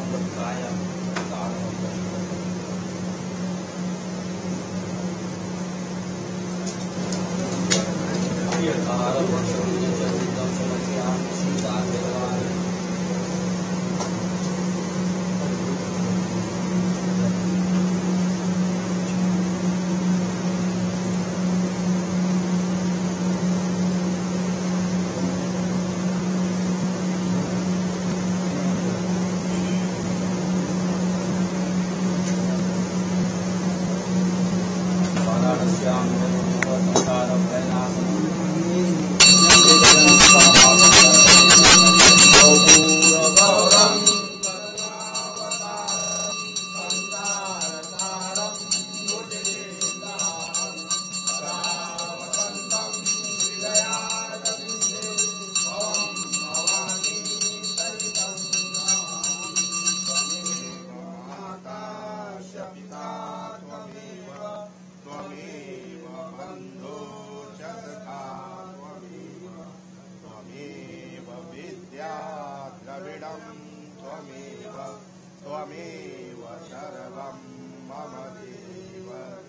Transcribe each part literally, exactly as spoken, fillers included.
त्वमेव सर्वं मम देव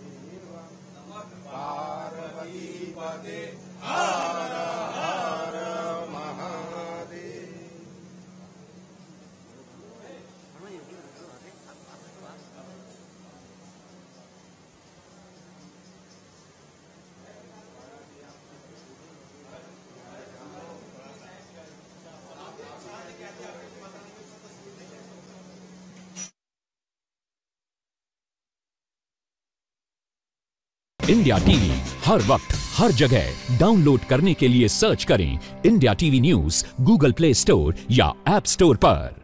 पार्वतीपते हर हर महादेव। इंडिया टीवी हर वक्त हर जगह डाउनलोड करने के लिए सर्च करें India TV news Google Play Store या ऐप स्टोर पर।